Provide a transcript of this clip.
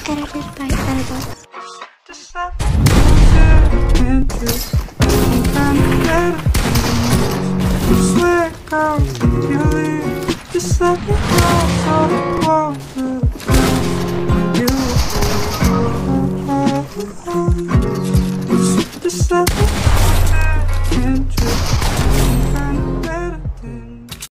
Edited by Edible. Just let me know into any kind of better. Just let go, you leave. Just let me know.